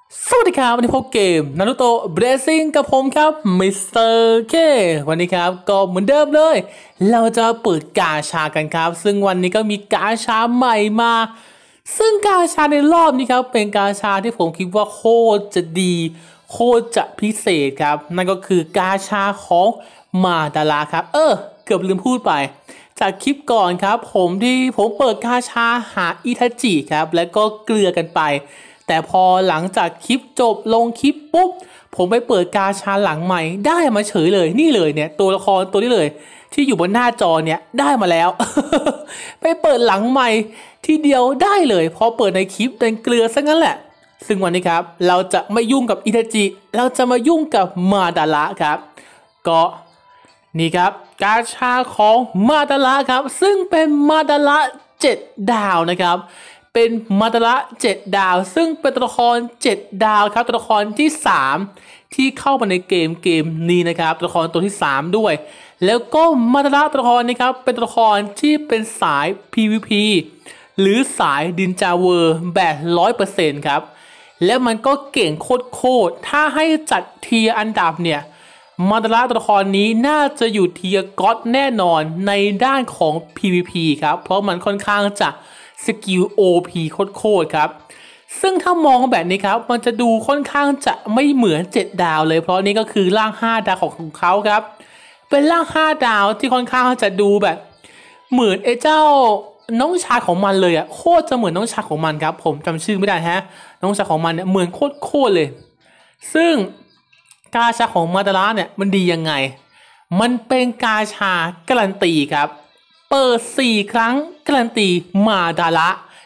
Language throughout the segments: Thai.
สวัสดีครับวันนี้พบเกมนารูโตะเบรซิ่งกับผมครับมิสเตอร์เควันนี้ครับก็เหมือนเดิมเลยเราจะเปิดกาชากันครับซึ่งวันนี้ก็มีกาชาใหม่มาซึ่งกาชาในรอบนี้ครับเป็นกาชาที่ผมคิดว่าโคตรจะดีโคตรจะพิเศษครับนั่นก็คือกาชาของมาดาราครับเกือบลืมพูดไปจากคลิปก่อนครับผมเปิดกาชาหาอิทาจิครับแล้วก็เกลือกันไปแต่พอหลังจากคลิปจบลงคลิปปุ๊บผมไปเปิดกาชาหลังใหม่ได้มาเฉยเลยนี่เลยเนี่ยตัวละครตัวนี้เลยที่อยู่บนหน้าจอเนี่ยได้มาแล้ว ไปเปิดหลังใหม่ทีเดียวได้เลยพอเปิดในคลิปเป็นเกลือซะงั้นแหละซึ่งวันนี้ครับเราจะไม่ยุ่งกับอิทาจิเราจะมายุ่งกับมาดาระครับก็นี่ครับกาชาของมาดาระครับซึ่งเป็นมาดาระ7 ดาวนะครับเป็นมาดาระ7 ดาวซึ่งเป็นตัวละคร7 ดาวครับตัวละครที่3ที่เข้ามาในเกมนี้นะครับตัวละครตัวที่3ด้วยแล้วก็มาดาระตัวละครนี้ครับเป็นตัวละครที่เป็นสาย PVP หรือสายดินจาเวอร์แบบ 100% ครับแล้วมันก็เก่งโคตรถ้าให้จัดเทียร์อันดับเนี่ยมาดาระตัวละครนี้น่าจะอยู่เทียร์ก็อดแน่นอนในด้านของ PVP ครับเพราะมันค่อนข้างจะสกิล OP โคตรครับซึ่งถ้ามองแบบนี้ครับมันจะดูค่อนข้างจะไม่เหมือน7 ดาวเลยเพราะนี่ก็คือร่าง5 ดาวของเขาครับเป็นร่าง5 ดาวที่ค่อนข้างจะดูแบบเหมือนเจ้าน้องชายของมันเลยโคตรจะเหมือนน้องชายของมันครับผมจำชื่อไม่ได้ฮะน้องชายของมันเนี่ยเหมือนโคตรเลยซึ่งกาชาของมาดาระเนี่ยมันดียังไงมันเป็นกาชาการันตีครับเปิด4 ครั้งการันตีมาดาระ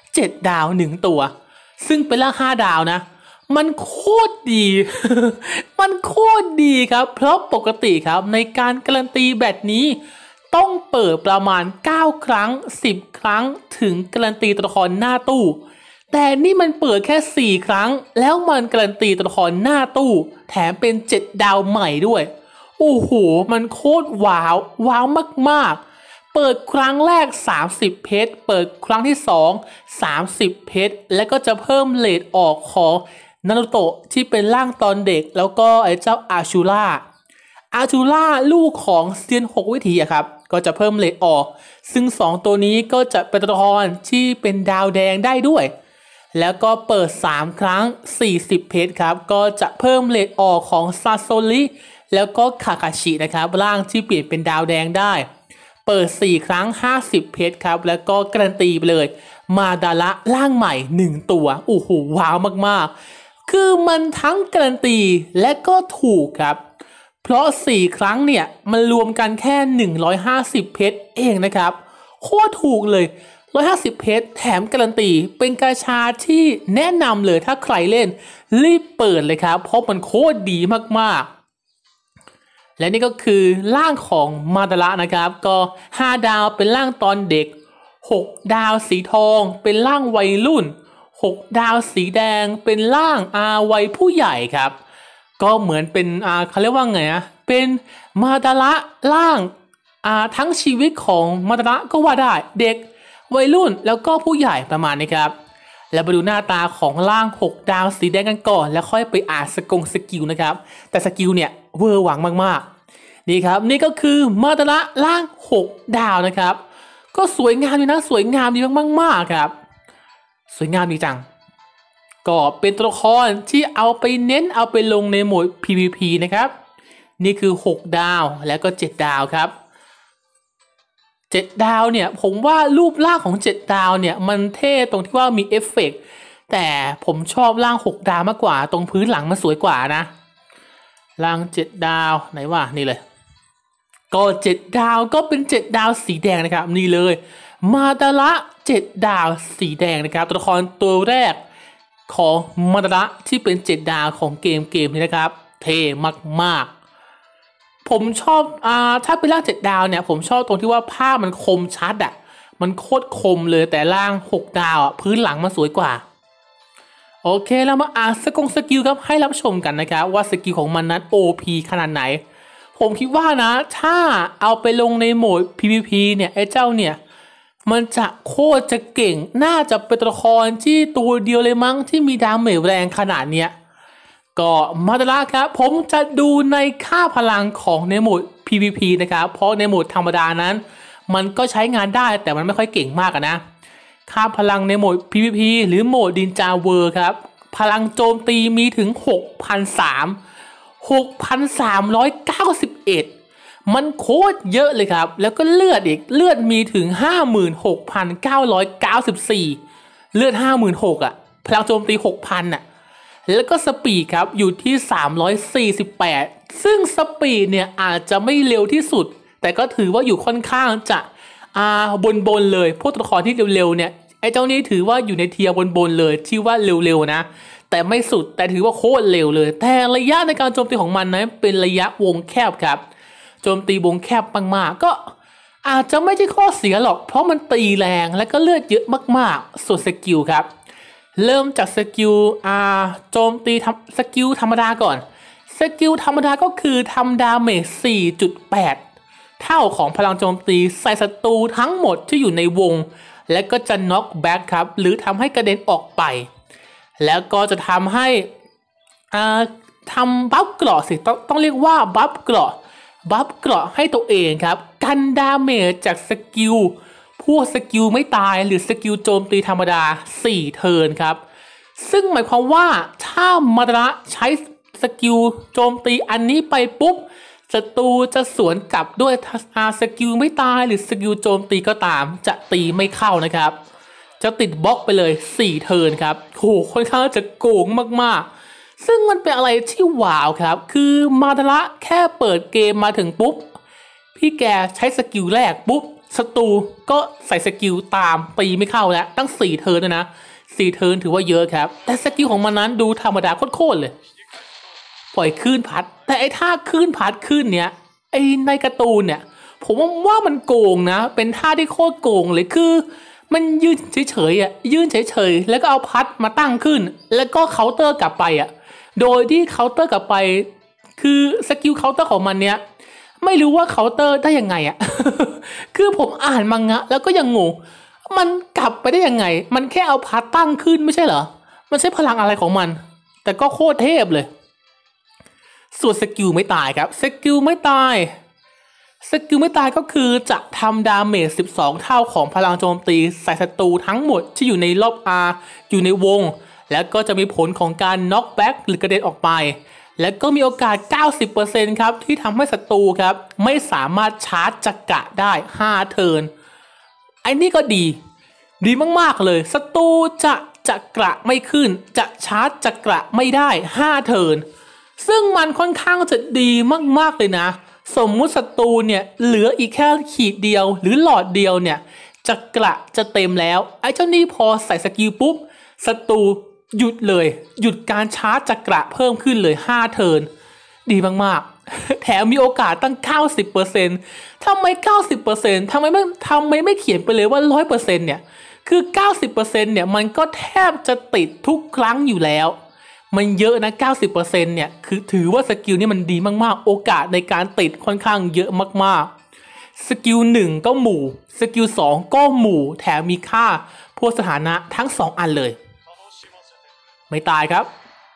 7 ดาว1 ตัวซึ่งเป็นร่าง5 ดาวนะมันโคตรดี มันโคตรดีครับเพราะปกติครับในการการันตีแบบนี้ต้องเปิดประมาณ9 ครั้ง10 ครั้งถึงการันตีตัวละครหน้าตู้แต่นี่มันเปิดแค่4 ครั้งแล้วมันการันตีตัวละครหน้าตู้แถมเป็น7 ดาวใหม่ด้วยโอ้โหมันโคตรว้าวมากๆเปิดครั้งแรก30 เพชรเปิดครั้งที่2 30 เพชรแล้วก็จะเพิ่มเรทออกของนารูโตะที่เป็นร่างตอนเด็กแล้วก็ไอ้เจ้าอาชูล่าลูกของเซียน6 วิถีครับก็จะเพิ่มเรทออกซึ่ง2 ตัวนี้ก็จะเป็นตัวละครที่เป็นดาวแดงได้ด้วยแล้วก็เปิด3 ครั้ง40 เพชรครับก็จะเพิ่มเรทออกของซาโซริแล้วก็คาคาชินะครับร่างที่เปลี่ยนเป็นดาวแดงได้เปิด4 ครั้ง50 เพชรครับแล้วก็การันตีไปเลยมาดาระร่างใหม่1 ตัวโอ้โหว้าวมากๆคือมันทั้งการันตีและก็ถูกครับเพราะ4 ครั้งเนี่ยมันรวมกันแค่150 เพชรเองนะครับโคตรถูกเลย150 เพชรแถมการันตีเป็นกาชาที่แนะนำเลยถ้าใครเล่นรีบเปิดเลยครับเพราะมันโคตรดีมากๆและนี่ก็คือร่างของมาดาระนะครับก็5 ดาวเป็นร่างตอนเด็ก6 ดาวสีทองเป็นร่างวัยรุ่น6 ดาวสีแดงเป็นร่างวัยผู้ใหญ่ครับก็เหมือนเป็นเขาเรียกว่าไงเป็นมาดาระร่างทั้งชีวิตของมาดาระก็ว่าได้เด็กวัยรุ่นแล้วก็ผู้ใหญ่ประมาณนี้ครับแล้วมาดูหน้าตาของร่าง6 ดาวสีแดงกันก่อนแล้วค่อยไปอ่านสกิลนะครับแต่สกิลเนี่ยเวอร์หวังมากๆนี่ครับนี่ก็คือมาดาระร่าง6 ดาวนะครับก็สวยงามดีนะสวยงามดีมากๆครับสวยงามดีจังก็เป็นตัวละครที่เอาไปเน้นเอาไปลงในโหมด PVP นะครับนี่คือ6 ดาวแล้วก็7 ดาวครับ7 ดาวเนี่ยผมว่ารูปร่างของ7 ดาวเนี่ยมันเท่ตรงที่ว่ามีเอฟเฟกต์แต่ผมชอบร่าง6 ดาวมากกว่าตรงพื้นหลังมันสวยกว่านะร่าง7 ดาวไหนวะนี่เลยก็7 ดาวก็เป็น7 ดาวสีแดงนะครับนี่เลยมาดาระ7 ดาวสีแดงนะครับตัวละครตัวแรกของมาดาระที่เป็น7 ดาวของเกมนี้นะครับเท่มากๆผมชอบถ้าเป็นร่าง7 ดาวเนี่ยผมชอบตรงที่ว่าภาพมันคมชัดมันโคตรคมเลยแต่ร่าง6 ดาวพื้นหลังมันสวยกว่าโอเคแล้วมาอ่านสกิลครับให้รับชมกันนะครับว่าสกิลของมันนั้น OP ขนาดไหนผมคิดว่านะถ้าเอาไปลงในโหมด PVP เนี่ยไอ้เจ้าเนี่ยมันจะโคตรจะเก่งน่าจะเป็นตัวละครที่ตัวเดียวเลยมั้งที่มีดาเมจแรงขนาดเนี้ยก็มาตาระครับผมจะดูในค่าพลังของในโหมด PVP นะครับเพราะในโหมดธรรมดานั้นมันก็ใช้งานได้แต่มันไม่ค่อยเก่งมากนะค่าพลังในโหมด PVP หรือโหมดดินจาเวอร์ครับพลังโจมตีมีถึง 6,391 มันโคตรเยอะเลยครับแล้วก็เลือดอีกเลือดมีถึง 56,994 เลือด 56,000 อ่ะพลังโจมตี 6,000 อ่ะแล้วก็สปีดครับอยู่ที่ 348 ซึ่งสปีดเนี่ยอาจจะไม่เร็วที่สุดแต่ก็ถือว่าอยู่ค่อนข้างจะบนเลยพวกตัวละครที่เร็วๆเนี่ยไอ้เจ้านี้ถือว่าอยู่ในเทียร์บนเลยที่ว่าเร็วๆนะแต่ไม่สุดแต่ถือว่าโคตรเร็วเลยแต่ระยะในการโจมตีของมันนะเป็นระยะวงแคบครับโจมตีวงแคบมากๆก็อาจจะไม่ใช่ข้อเสียหรอกเพราะมันตีแรงและก็เลือดเยอะมากๆส่วนสกิลครับเริ่มจากสกิลโจมตีสกิลธรรมดาก่อนสกิลธรรมดาก็คือทำดาเมจ 4.8 เท่าของพลังโจมตีใส่ศัตรูทั้งหมดที่อยู่ในวงและก็จะน็อกแบ็คครับหรือทำให้กระเด็นออกไปแล้วก็จะทำให้ทำบัฟเกราะสิต้องเรียกว่าบัฟเกราะให้ตัวเองครับกันดาเมจจากสกิลพวกสกิลไม่ตายหรือสกิลโจมตีธรรมดา4เทิร์นครับซึ่งหมายความว่าถ้ามาระใช้สกิลโจมตีอันนี้ไปปุ๊บศัตรูจะสวนกลับด้วยสกิลไม่ตายหรือสกิลโจมตีก็ตามจะตีไม่เข้านะครับจะติดบล็อกไปเลย4เทิร์นครับโหค่อนข้างจะโกงมากๆซึ่งมันเป็นอะไรที่ว้าวครับคือมาระแค่เปิดเกมมาถึงปุ๊บพี่แกใช้สกิลแรกปุ๊บศัตรูก็ใส่สกิลตามตีไม่เข้าแล้วตั้ง4เทิร์นนะ4เทิร์นถือว่าเยอะครับแต่สกิลของมันนั้นดูธรรมดาโคตรเลยปล่อยคลื่นพัดแต่ไอ้ท่าคลื่นพัดคลื่นเนี้ยไอ้ในการ์ตูนเนี่ยผมว่ามันโกงนะเป็นท่าที่โคตรโกงเลยคือมันยืนเฉยๆยืนเฉยๆแล้วก็เอาพัดมาตั้งขึ้นแล้วก็เคาน์เตอร์กลับไปโดยที่เคาน์เตอร์กลับไปคือสกิลเคาน์เตอร์ของมันเนี้ยไม่รู้ว่าเคาน์เตอร์ได้ยังไงคือผมอ่านมังงะแล้วก็ยังงงมันกลับไปได้ยังไงมันแค่เอาพัดตั้งขึ้นไม่ใช่เหรอมันใช้พลังอะไรของมันแต่ก็โคตรเทพเลยส่วนสกิลไม่ตายครับสกิลไม่ตายก็คือจะทำดาเมจ 12 เท่าของพลังโจมตีใส่ศัตรูทั้งหมดที่อยู่ในรอบอยู่ในวงแล้วก็จะมีผลของการน็อกแบ็กหรือกระเด็นออกไปแล้วก็มีโอกาส 90% ครับที่ทำให้ศัตรูครับไม่สามารถชาร์จจักระได้5เทิร์นไอ้นี่ก็ดีมากๆเลยศัตรูจะจักระไม่ขึ้นจะชาร์จจักระไม่ได้5เทิร์นซึ่งมันค่อนข้างจะดีมากๆเลยนะสมมุติศัตรูเนี่ยเหลืออีกแค่ขีดเดียวหรือหลอดเดียวเนี่ยจักระจะเต็มแล้วไอ้เจ้านี่พอใส่สกิลปุ๊บศัตรูหยุดเลยหยุดการชาร์จจักระเพิ่มขึ้นเลย5เทิร์นดีมากๆแถมมีโอกาสตั้ง 90% ทำไม 90% ทำไมไม่เขียนไปเลยว่า 100% เนี่ยคือ 90% เนี่ยมันก็แทบจะติดทุกครั้งอยู่แล้วมันเยอะนะ 90% เนี่ยคือถือว่าสกิลนี้มันดีมากๆโอกาสในการติดค่อนข้างเยอะมากๆสกิล1ก็หมู่สกิล2ก็หมู่แถมมีค่าพวกสถานะทั้ง2อันเลยไม่ตายครับ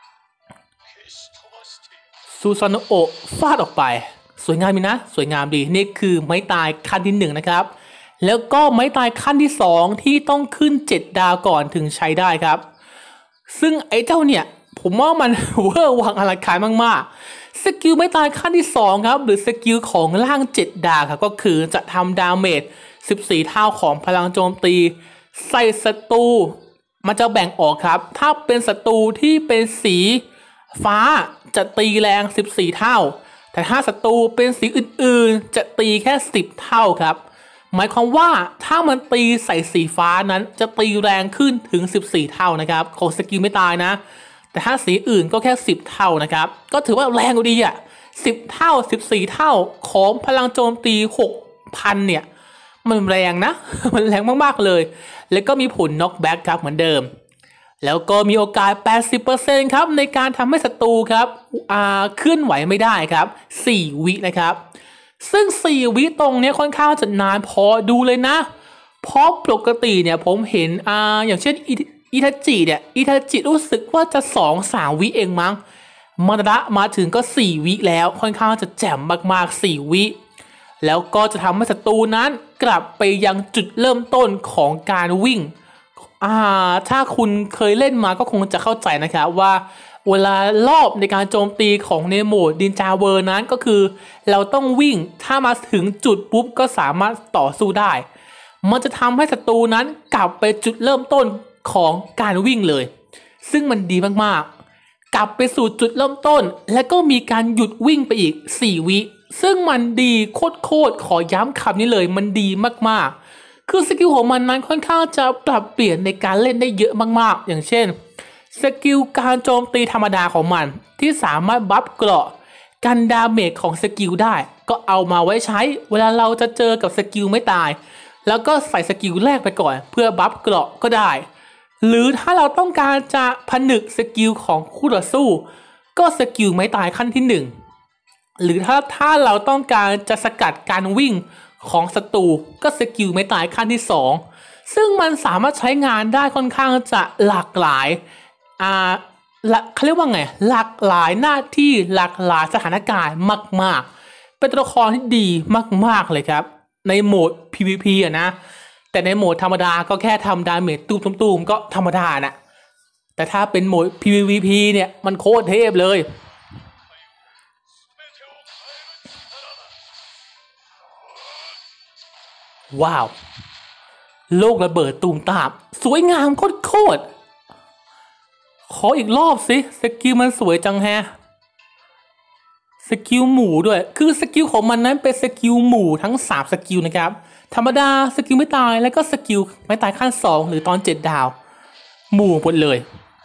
ซูซานโอะฟาดออกไปสวยงามนะสวยงามดีนี่คือไม้ตายขั้นที่1นะครับแล้วก็ไม้ตายขั้นที่2ที่ต้องขึ้น7ดาวก่อนถึงใช้ได้ครับซึ่งไอ้เจ้าเนี่ยผมว่ามันเวอร์วังอลังการมากๆสกิลไม้ตายขั้นที่2ครับหรือสกิลของร่าง7ดาวครับก็คือจะทำดาเมจ14 เท่าของพลังโจมตีใส่ศัตรูมันจะแบ่งออกครับถ้าเป็นศัตรูที่เป็นสีฟ้าจะตีแรง14 เท่าแต่ถ้าศัตรูเป็นสีอื่นๆจะตีแค่10 เท่าครับหมายความว่าถ้ามันตีใส่สีฟ้านั้นจะตีแรงขึ้นถึง14 เท่านะครับของสกิลไม่ตายนะแต่ถ้าสีอื่นก็แค่10 เท่านะครับก็ถือว่าแรงกว่าดี10 เท่า14 เท่าของพลังโจมตี 6,000 เนี่ยมันแรงนะมันแรงมากๆเลยแล้วก็มีผลน็อกแบ็กครับเหมือนเดิมแล้วก็มีโอกาส 80% ครับในการทำให้ศัตรูครับเคลื่อนไหวไม่ได้ครับ4 วินะครับซึ่ง4 วิตรงนี้ค่อนข้างจะนานพอดูเลยนะเพราะปกติเนี่ยผมเห็นอย่างเช่นอิทาจิเนี่ยอิทาจิรู้สึกว่าจะ 2-3 วิเองมั้งมาดะมาถึงก็4 วิแล้วค่อนข้างจะแจ่มมากๆ4 วิแล้วก็จะทำให้ศัตรูนั้นกลับไปยังจุดเริ่มต้นของการวิ่งถ้าคุณเคยเล่นมาก็คงจะเข้าใจนะครับว่าเวลารอบในการโจมตีของในโหมดดินจาเวอร์นั้นก็คือเราต้องวิ่งถ้ามาถึงจุดปุ๊บก็สามารถต่อสู้ได้มันจะทำให้ศัตรูนั้นกลับไปจุดเริ่มต้นของการวิ่งเลยซึ่งมันดีมากๆกลับไปสู่จุดเริ่มต้นและก็มีการหยุดวิ่งไปอีก4 วิซึ่งมันดีโคตรขอย้ำคำนี้เลยมันดีมากๆคือสกิลของมันนั้นค่อนข้างจะปรับเปลี่ยนในการเล่นได้เยอะมากๆอย่างเช่นสกิลการโจมตีธรรมดาของมันที่สามารถบัฟเกราะกันดาเมจของสกิลได้ก็เอามาไว้ใช้เวลาเราจะเจอกับสกิลไม่ตายแล้วก็ใส่สกิลแรกไปก่อนเพื่อบัฟเกราะก็ได้หรือถ้าเราต้องการจะผนึกสกิลของคู่ต่อสู้ก็สกิลไม่ตายขั้นที่1หรือถ้าเราต้องการจะสกัดการวิ่งของศัตรูก็สกิลไม่ตายขั้นที่2ซึ่งมันสามารถใช้งานได้ค่อนข้างจะหลากหลายเขาเรียกว่าไงหลากหลายหน้าที่หลากหลายสถานการณ์มากๆเป็นตัวละครที่ดีมากๆเลยครับในโหมด PVP นะแต่ในโหมดธรรมดาก็แค่ทำดาเมจตูมๆก็ธรรมดานะแต่ถ้าเป็นโหมด PVP เนี่ยมันโคตรเทพเลยว้าวโลกระเบิดตูมตามสวยงามโคตรขออีกรอบสิสกิลมันสวยจังแฮะสกิลหมู่ด้วยคือสกิลของมันนั้นเป็นสกิลหมู่ทั้ง3 สกิลนะครับธรรมดาสกิลไม่ตายแล้วก็สกิลไม่ตายขั้น2หรือตอน7 ดาวหมู่หมดเลย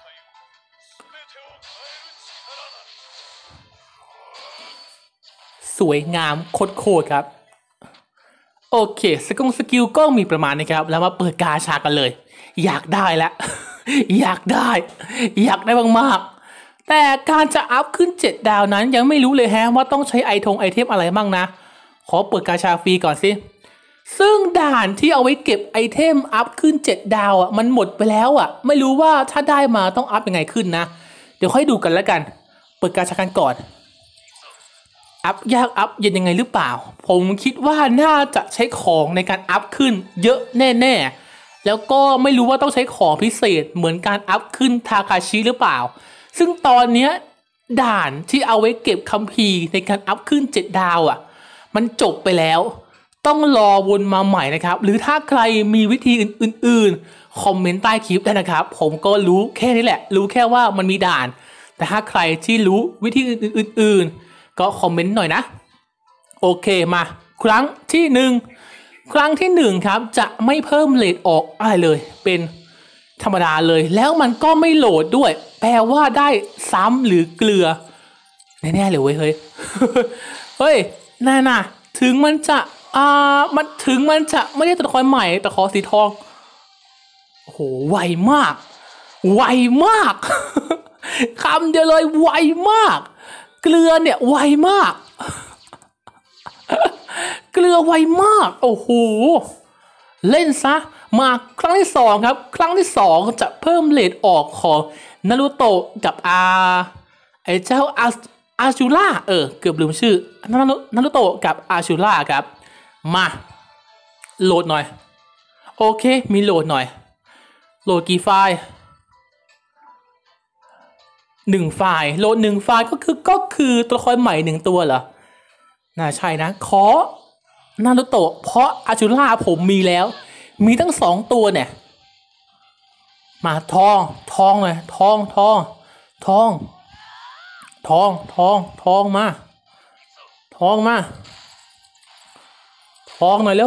สวยงามโคตรครับโอเคสกิลก็มีประมาณนี้ครับแล้วมาเปิดกาชากันเลยอยากได้แล้ว อยากได้มากๆแต่การจะอัพขึ้น7 ดาวนั้นยังไม่รู้เลยแฮะว่าต้องใช้ไอเทมอะไรบ้างนะขอเปิดกาชาฟรีก่อนสิซึ่งด่านที่เอาไว้เก็บไอเทมอัพขึ้น7 ดาวมันหมดไปแล้วไม่รู้ว่าถ้าได้มาต้องอัพยังไงขึ้นนะเดี๋ยวค่อยดูกันแล้วกันเปิดกาชากันก่อนอัพยากอัพเย็นยังไงหรือเปล่าผมคิดว่าน่าจะใช้ของในการอัพขึ้นเยอะแน่ๆแล้วก็ไม่รู้ว่าต้องใช้ของพิเศษเหมือนการอัพขึ้นทาคาชิหรือเปล่าซึ่งตอนนี้ด่านที่เอาไว้เก็บคัมภีร์ในการอัพขึ้น7 ดาวมันจบไปแล้วต้องรอวนมาใหม่นะครับหรือถ้าใครมีวิธีอื่นๆคอมเมนต์ใต้คลิปได้นะครับผมก็รู้แค่นี้แหละรู้แค่ว่ามันมีด่านแต่ถ้าใครที่รู้วิธีอื่นๆก็คอมเมนต์หน่อยนะโอเคมาครั้งที่1ครับจะไม่เพิ่มเรทออกอะไรเลยเป็นธรรมดาเลยแล้วมันก็ไม่โหลดด้วยแปลว่าได้ซ้ำหรือเกลือแน่ๆเลยเว้ยเฮ้ย เฮ้ยน่ะถึงมันจะไม่ได้ตัวละครใหม่แต่ขอสีทองโอ้โหไวมาก คำเดียวเลยไวมากเกลือเนี่ยไวมาก เกลือไวมากโอ้โหเล่นซะมาครั้งที่2ครับครั้งที่2จะเพิ่มเรทออกของนารูโตะกับไอเจ้าอาชูล่าเกือบลืมชื่อนารูโตะกับอาชูล่าครับมาโหลดหน่อยโอเคมีโหลดหน่อยโหลดกี่ไฟล์1 ไฟล์โหลด1 ไฟล์ก็คือตัวละครใหม่1 ตัวเหรอน่าใช่นะขอนารูโตะเพราะอาชูล่าผมมีแล้วมีทั้ง2 ตัวเนี่ยมาทองเลยทองมาทองหน่อยเร็ว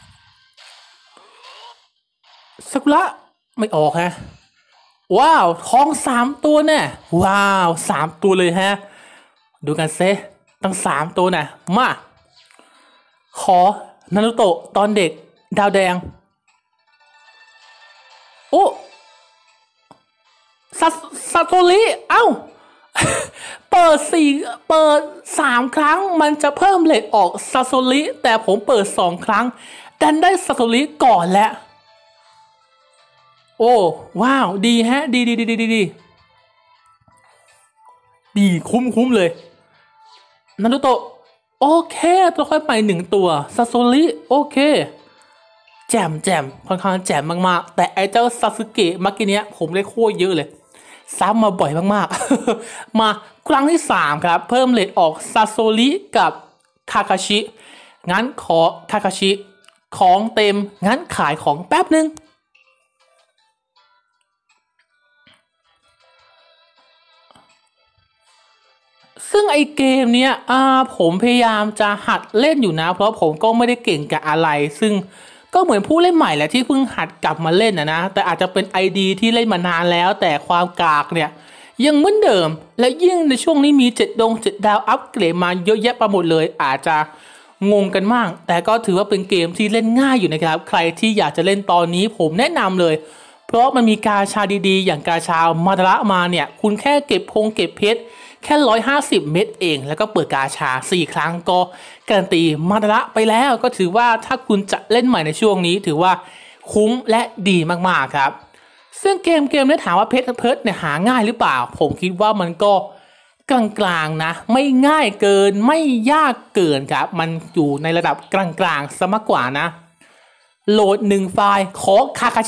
ซากุระไม่ออกฮะว้าวทอง3 ตัวเนี่ยว้าว3 ตัวเลยฮะดูกันเซตั้ง3 ตัวเนี่ยมาขอนารูโตะตอนเด็กดาวแดงโอ้ซาโตริเอ้า เปิด3 ครั้งมันจะเพิ่มเรทออกซาโตริแต่ผมเปิด2 ครั้งดันได้ซาโตริก่อนแล้วโอ้ว้าวดีฮะดีดีคุ้มเลยนารูโตะโอเคตัวค่อยไป1ตัวซาโซริโอเคแจ่มค่อนข้างแจ่มมากๆแต่ไอ้เจ้าซาสึเกะเมื่อกี้เนี้ยผมได้โคตรเยอะเลยซ้ำมาบ่อยมากๆ มาครั้งที่3ครับเพิ่มเลทออกซาโซริกับคาคาชิงั้นขอคาคาชิของเต็มงั้นขายของแป๊บนึงซึ่งไอเกมเนี้ยผมพยายามจะหัดเล่นอยู่นะเพราะผมก็ไม่ได้เก่งกับอะไรซึ่งก็เหมือนผู้เล่นใหม่แหละที่เพิ่งหัดกลับมาเล่นนะแต่อาจจะเป็น ID ที่เล่นมานานแล้วแต่ความกากเนี่ยยังเหมือนเดิมและยิ่งในช่วงนี้มี7 ดาวอัปเกรดมาเยอะแยะไปหมดเลยอาจจะงงกันมากแต่ก็ถือว่าเป็นเกมที่เล่นง่ายอยู่นะครับใครที่อยากจะเล่นตอนนี้ผมแนะนำเลยเพราะมันมีกาชาดีๆอย่างกาชามาดาระมาเนี่ยคุณแค่เก็บเพชรแค่150 เม็ดเองแล้วก็เปิดกาชา4 ครั้งก็การันตีมาดาระไปแล้วก็ถือว่าถ้าคุณจะเล่นใหม่ในช่วงนี้ถือว่าคุ้มและดีมากๆครับซึ่งเกมนี้ถามว่าเพชรเนี่ยหาง่ายหรือเปล่าผมคิดว่ามันก็กลางๆนะไม่ง่ายเกินไม่ยากเกินครับมันอยู่ในระดับกลางๆซะมากกว่านะโหลด1 ไฟล์ของทาคา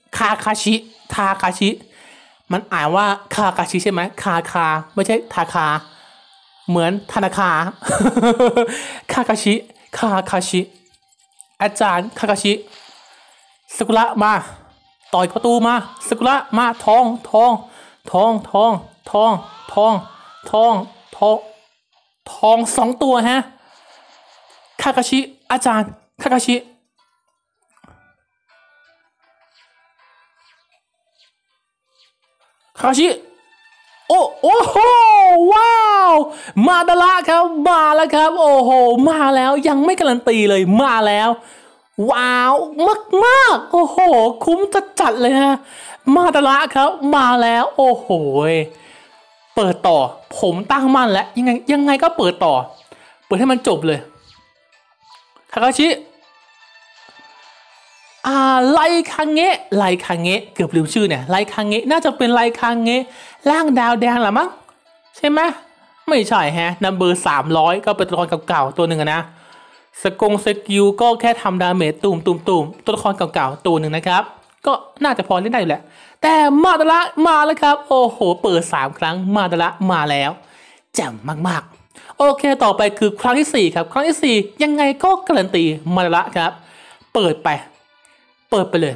ชิมันอ่านว่าคาคาชิใช่ไหมคาไม่ใช่ทาคาเหมือนธนาคาร คาคาชิอาจารย์คาคาชิสกุระมาต่อยประตูมาสกุระมาทอง2 ตัวฮะคาคาชิอาจารย์คาคาชิโอ้โหว้าวมาดาระครับมาแล้วครับโอ้โหมาแล้วยังไม่การันตีเลยมาแล้วว้าวมากโอ้โหคุ้มจัดเลยฮะมาดาระครับมาแล้วโอ้โหเปิดต่อผมตั้งมั่นแล้วยังไงก็เปิดต่อเปิดให้มันจบเลยทาคาชิไลคังเงะเกือบลืมชื่อเนี่ยไลคังเงะน่าจะเป็นไลคังเงะร่างดาวแดงหรอมั้งใช่ไหมไม่ใช่ฮะนัมเบอร์300ก็เป็นตัวละครเก่าๆตัวหนึ่งนะสกิลก็แค่ทำดาเมจตุ่มตัวละครเก่าๆตัวหนึ่งนะครับก็น่าจะพอเล่นได้อยู่แหละแต่มาดาระมาแล้วครับโอ้โหเปิด3 ครั้งมาดาระมาแล้วแจ่มมากๆโอเคต่อไปคือครั้งที่4ครับครั้งที่4ยังไงก็การันตีมาดาระครับเปิดไปเลย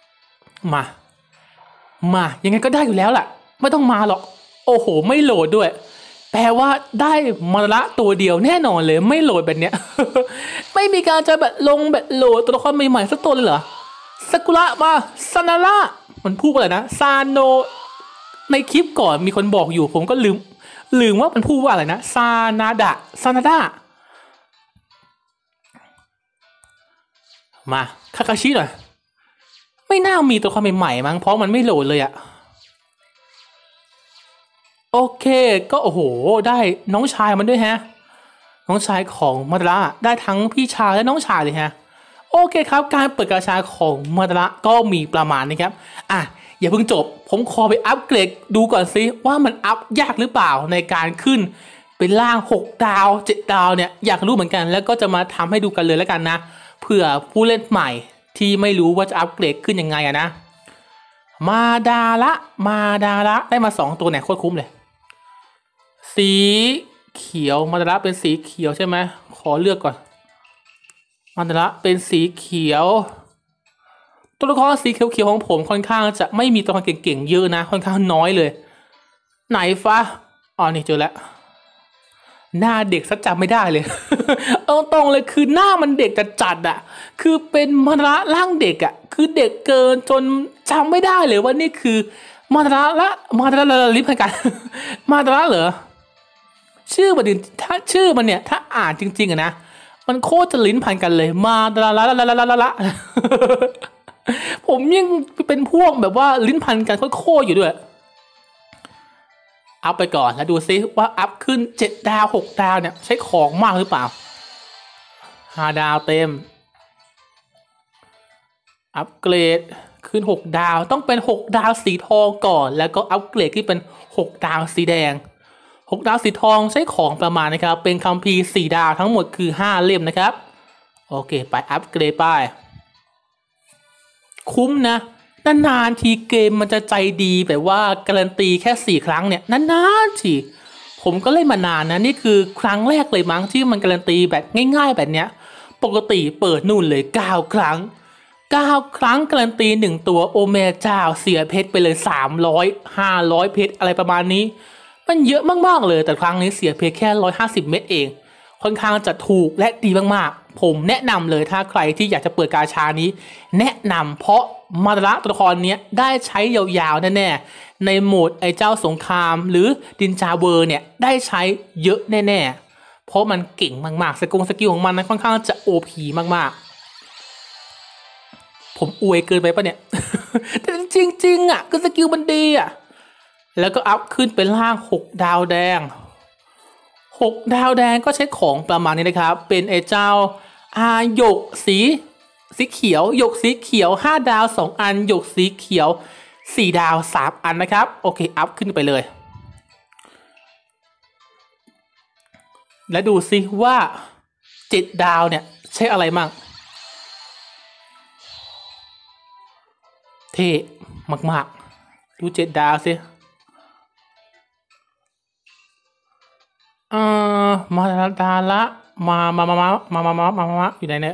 มายังไงก็ได้อยู่แล้วล่ะไม่ต้องมาหรอกโอ้โหไม่โหลดด้วยแปลว่าได้มาละตัวเดียวแน่นอนเลยไม่โหลดแบบเนี้ย ไม่มีการจะแบบลงแบบโหลดตัวละครใหม่ๆสักตัวเลยเหรอซากุระมาซานาระมันพูดว่าอะไรนะซาโนในคลิปก่อนมีคนบอกอยู่ผมก็ลืมว่ามันพูดว่าอะไรนะซานาดะมาคาคาชิหน่อยไม่น่ามีตัวละครใหม่ๆมั้งเพราะมันไม่โหลดเลยอะโอเคก็โอ้โหได้น้องชายมันด้วยฮะน้องชายของมาดาระได้ทั้งพี่ชายและน้องชายเลยฮะโอเคครับการเปิดกาชาของมาดาระก็มีประมาณนี้ครับอย่าเพิ่งจบผมขอไปอัปเกรดดูก่อนซิว่ามันอัพยากหรือเปล่าในการขึ้นเป็นล่าง6 ดาว7 ดาวเนี่ยอยากรู้เหมือนกันแล้วก็จะมาทำให้ดูกันเลยแล้วกันนะเผื่อผู้เล่นใหม่ที่ไม่รู้ว่าจะอัปเกรดขึ้นยังไงนะมาดาระได้มา2 ตัวเนี่ยโคตรคุ้มเลยสีเขียวมาดาระเป็นสีเขียวใช่ไหมขอเลือกก่อนมาดาระเป็นสีเขียวตัวละครสีเขียวของผมค่อนข้างจะไม่มีตัวละครเก่งๆเยอะนะค่อนข้างน้อยเลยไหนฟ้านี่เจอแล้วหน้าเด็กซะจำไม่ได้เลย ตรงเลยคือหน้ามันเด็กจัดอ่ะคือเป็นมาดาระร่างเด็กอ่ะคือเด็กเกินจนจำไม่ได้เลยว่านี่คือมาดาระลิฟต์กัน มาดาระเหรอชื่อมันถ้าชื่อมันเนี่ยถ้าอ่านจริงๆอะนะมันโคตรจะลิ้นพันกันเลยมาดาระผมยังเป็นพวกแบบว่าลิ้นพันกันโคตรอยู่ด้วยอัพไปก่อนแล้วดูซิว่าอัพขึ้น7 ดาว6 ดาวเนี่ยใช้ของมากหรือเปล่า5 ดาวเต็มอัพเกรดขึ้น6 ดาวต้องเป็น6 ดาวสีทองก่อนแล้วก็อัพเกรดที่เป็น6 ดาวสีแดง 6 ดาวสีทองใช้ของประมาณนะครับเป็นคัมภีร์4 ดาวทั้งหมดคือ5 เล่มนะครับโอเคไปอัปเกรดไปคุ้มนะนานๆทีเกมมันจะใจดีแบบว่าการันตีแค่4 ครั้งเนี่ยนานๆทีผมก็เล่นมานานนะนี่คือครั้งแรกเลยมั้งที่มันการันตีแบบง่ายๆแบบเนี้ยปกติเปิดนู่นเลย9 ครั้ง9 ครั้งการันตี1 ตัวโอเมเจ้าเสียเพชรไปเลย300 500เพชรอะไรประมาณนี้มันเยอะมากๆเลยแต่ครั้งนี้เสียเพชรแค่150 เม็ดเองค่อนข้างจะถูกและดีมากๆผมแนะนำเลยถ้าใครที่อยากจะเปิดกาชานี้แนะนำเพราะมาดาระตัวละครนี้ได้ใช้ยาวๆแน่ๆในโหมดไอ้เจ้าสงครามหรือดินจาเวอร์เนี่ยได้ใช้เยอะแน่ๆเพราะมันเก่งมากๆสกิลของมันนั้นค่อนข้างจะ OP มากๆผมอวยเกินไปปะเนี่ย แต่จริงๆอ่ะคือสกิลมันดีอ่ะแล้วก็อัพขึ้นเป็นล่าง6 ดาวแดง6 ดาวแดงก็ใช้ของประมาณนี้นะครับเป็นไอ้เจ้าหยกสีเขียวหยกสีเขียว5 ดาว2 อันหยกสีเขียว4 ดาว3 อันนะครับโอเคอัพขึ้นไปเลยแล้วดูซิว่า7 ดาวเนี่ยใช้อะไรมั่งเท่มากๆดู7 ดาวสิมาดาละมาอยู่ไหนเนี่ย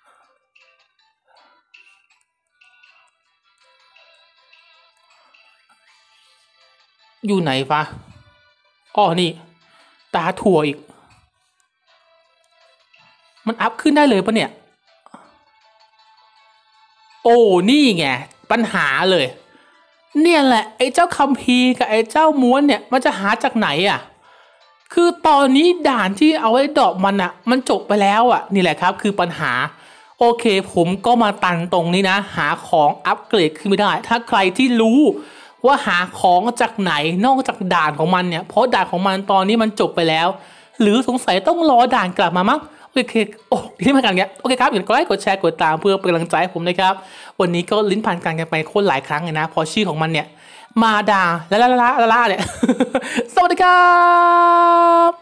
อยู่ไหนฟะอ๋อนี่ตาถั่วอีกมันอัพขึ้นได้เลยปะเนี่ยโอ้นี่ไงปัญหาเลยเนี่ยแหละไอ้เจ้าคัมภีร์กับไอ้เจ้าม้วนเนี่ยมันจะหาจากไหนอ่ะคือตอนนี้ด่านที่เอาไว้ดอกมันอ่ะมันจบไปแล้วอ่ะนี่แหละครับคือปัญหาโอเคผมก็มาตันตรงนี้นะหาของอัปเกรดขึ้นไม่ได้ถ้าใครที่รู้ว่าหาของจากไหนนอกจากด่านของมันเนี่ยเพราะด่านของมันตอนนี้มันจบไปแล้วหรือสงสัยต้องรอด่านกลับมามั้งโอเคโอ้ที่มากันเงี้ยโอเคครับอย่าลืมกดไลค์กดแชร์กดตามเพื่อเป็นกำลังใจให้ผมนะครับวันนี้ก็ลิ้นพันกันไปโคตรหลายครั้งเลยนะพอชื่อของมันเนี่ยมาดาละเนี่ย สวัสดีครับ